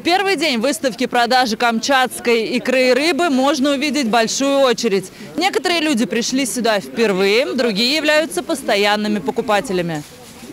первый день выставки продажи камчатской икры и рыбы можно увидеть большую очередь. Некоторые люди пришли сюда впервые, другие являются постоянными покупателями.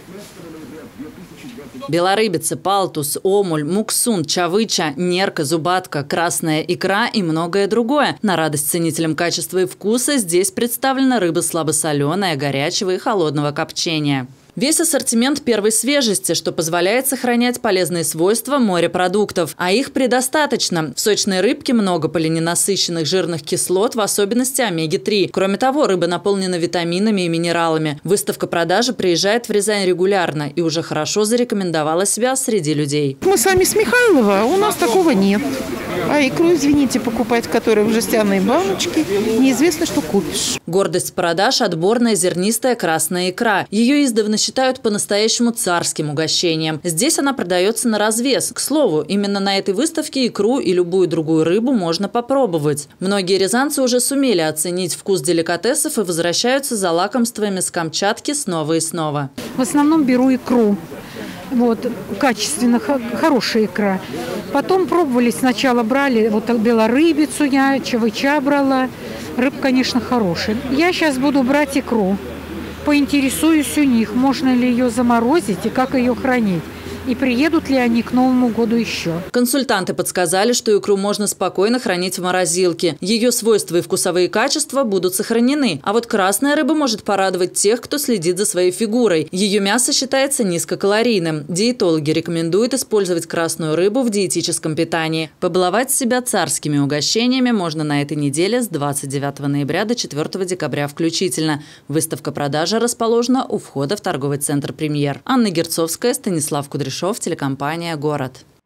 Белорыбица, палтус, омуль, муксун, чавыча, нерка, зубатка, красная икра и многое другое. На радость ценителям качества и вкуса здесь представлена рыба слабосоленая, горячего и холодного копчения. Весь ассортимент первой свежести, что позволяет сохранять полезные свойства морепродуктов. А их предостаточно. В сочной рыбке много полиненасыщенных жирных кислот, в особенности омеги-3. Кроме того, рыба наполнена витаминами и минералами. Выставка продажи приезжает в Рязань регулярно и уже хорошо зарекомендовала себя среди людей. Мы сами с Михайлова, у нас такого нет. А икру, извините, покупать, которая в жестяной баночке, неизвестно, что купишь. Гордость продаж – отборная зернистая красная икра. Ее издавна считают по-настоящему царским угощением. Здесь она продается на развес. К слову, именно на этой выставке икру и любую другую рыбу можно попробовать. Многие рязанцы уже сумели оценить вкус деликатесов и возвращаются за лакомствами с Камчатки снова и снова. В основном беру икру. Вот, качественно, хорошая икра. Потом пробовали, сначала брали вот белорыбицу, я чавыча брала. Рыба, конечно, хорошая. Я сейчас буду брать икру. Поинтересуюсь у них, можно ли ее заморозить и как ее хранить. И приедут ли они к Новому году еще. Консультанты подсказали, что икру можно спокойно хранить в морозилке. Ее свойства и вкусовые качества будут сохранены. А вот красная рыба может порадовать тех, кто следит за своей фигурой. Ее мясо считается низкокалорийным. Диетологи рекомендуют использовать красную рыбу в диетическом питании. Побаловать себя царскими угощениями можно на этой неделе с 29 ноября до 4 декабря включительно. Выставка продажи расположена у входа в торговый центр «Премьер». Анна Герцовская, Станислав Кудряшов, телекомпания «Город».